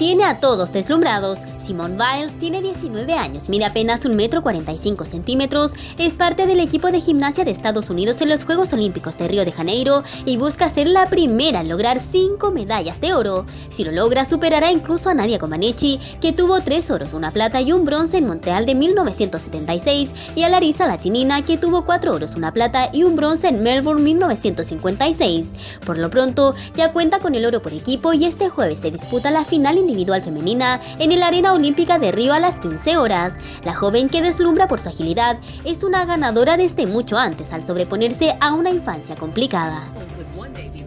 tiene a todos deslumbrados. Simone Biles tiene 19 años, mide apenas 1,45 m, es parte del equipo de gimnasia de Estados Unidos en los Juegos Olímpicos de Río de Janeiro y busca ser la primera en lograr 5 medallas de oro. Si lo logra, superará incluso a Nadia Comaneci, que tuvo 3 oros, 1 plata y 1 bronce en Montreal de 1976, y a Larisa Lattinina, que tuvo 4 oros, 1 plata y 1 bronce en Melbourne 1956. Por lo pronto, ya cuenta con el oro por equipo y este jueves se disputa la final individual femenina en el Arena Olímpica de Río a las 15 horas. La joven, que deslumbra por su agilidad, es una ganadora desde mucho antes al sobreponerse a una infancia complicada.